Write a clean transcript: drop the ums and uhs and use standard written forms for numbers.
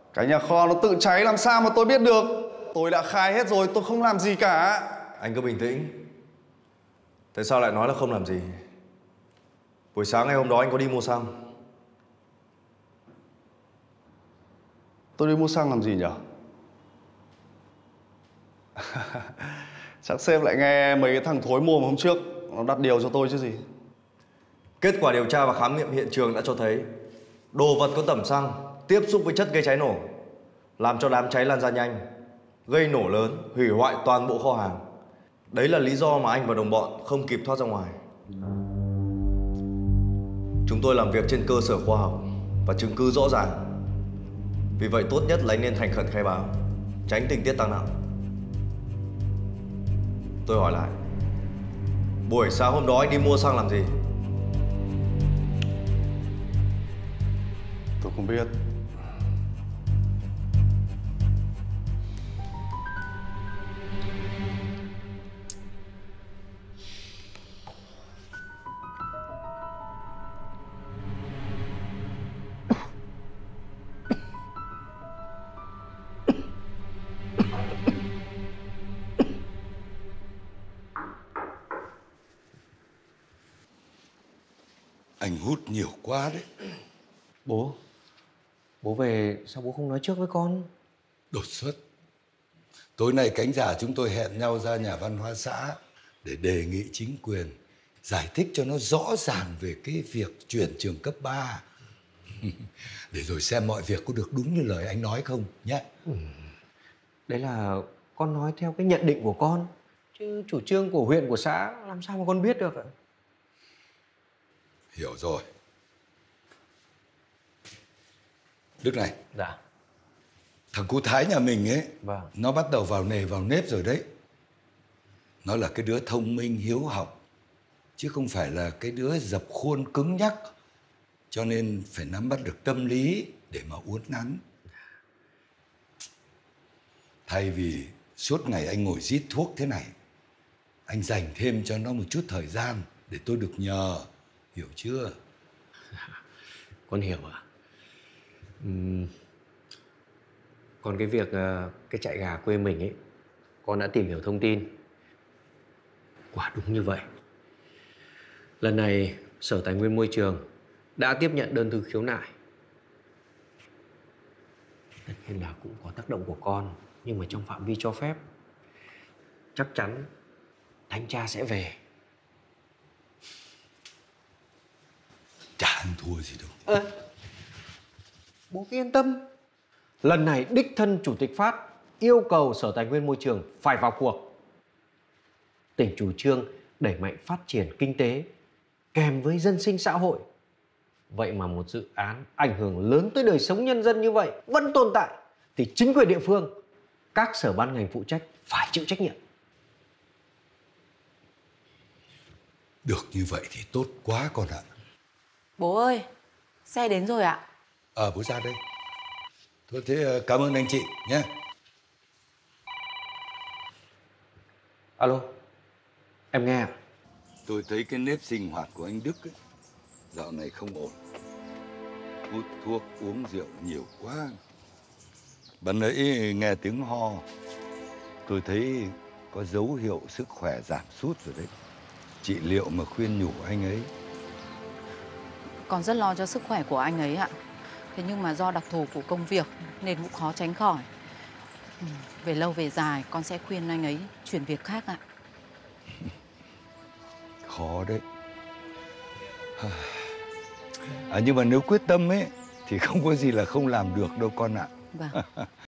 Cái nhà kho nó tự cháy làm sao mà tôi biết được. Tôi đã khai hết rồi, tôi không làm gì cả. Anh cứ bình tĩnh. Tại sao lại nói là không làm gì? Buổi sáng ngày hôm đó anh có đi mua xăng. Tôi đi mua xăng làm gì nhỉ? Chắc sếp lại nghe mấy cái thằng thối mồm hôm trước nó đặt điều cho tôi chứ gì. Kết quả điều tra và khám nghiệm hiện trường đã cho thấy đồ vật có tẩm xăng tiếp xúc với chất gây cháy nổ, làm cho đám cháy lan ra nhanh, gây nổ lớn, hủy hoại toàn bộ kho hàng. Đấy là lý do mà anh và đồng bọn không kịp thoát ra ngoài. Chúng tôi làm việc trên cơ sở khoa học và chứng cứ rõ ràng. Vì vậy tốt nhất là anh nên thành khẩn khai báo, tránh tình tiết tăng nặng. Tôi hỏi lại, buổi sáng hôm đó anh đi mua xăng làm gì? Tôi không biết. Anh hút nhiều quá đấy. Bố về sao bố không nói trước với con? Đột xuất. Tối nay cánh giả chúng tôi hẹn nhau ra nhà văn hóa xã để đề nghị chính quyền giải thích cho nó rõ ràng về cái việc chuyển trường cấp 3. Để rồi xem mọi việc có được đúng như lời anh nói không nhé. Đấy là con nói theo cái nhận định của con, chứ chủ trương của huyện, của xã làm sao mà con biết được ạ? Hiểu rồi. Đức này. Dạ. Thằng cu Thái nhà mình ấy, Vâng. nó bắt đầu vào nề vào nếp rồi đấy. Nó là cái đứa thông minh hiếu học, chứ không phải là cái đứa dập khuôn cứng nhắc. Cho nên phải nắm bắt được tâm lý để mà uốn nắn. Thay vì suốt ngày anh ngồi rít thuốc thế này, anh dành thêm cho nó một chút thời gian để tôi được nhờ. Hiểu chưa? Con hiểu ạ. Còn cái việc cái trại gà quê mình ấy, con đã tìm hiểu thông tin. Quả đúng như vậy. Lần này Sở Tài nguyên Môi trường đã tiếp nhận đơn thư khiếu nại. Tất nhiên là cũng có tác động của con, nhưng mà trong phạm vi cho phép. Chắc chắn thanh tra sẽ về. Chả ăn thua gì đâu. Bố cứ yên tâm. Lần này đích thân Chủ tịch Phát yêu cầu Sở Tài nguyên Môi trường phải vào cuộc. Tỉnh chủ trương đẩy mạnh phát triển kinh tế kèm với dân sinh xã hội. Vậy mà một dự án ảnh hưởng lớn tới đời sống nhân dân như vậy vẫn tồn tại, thì chính quyền địa phương, các sở ban ngành phụ trách phải chịu trách nhiệm. Được như vậy thì tốt quá con ạ. Bố ơi, xe đến rồi ạ. Bố ra đây. Thôi thế cảm ơn anh chị nhé. Alo, em nghe ạ. Tôi thấy cái nếp sinh hoạt của anh Đức ấy, dạo này không ổn. Hút thuốc, uống rượu nhiều quá. Bạn ấy nghe tiếng ho, tôi thấy có dấu hiệu sức khỏe giảm sút rồi đấy. Chị liệu mà khuyên nhủ anh ấy. Con rất lo cho sức khỏe của anh ấy ạ. Thế nhưng mà do đặc thù của công việc nên cũng khó tránh khỏi. Về lâu về dài con sẽ khuyên anh ấy chuyển việc khác ạ. Khó đấy. Nhưng mà nếu quyết tâm ấy thì không có gì là không làm được đâu con ạ. Vâng.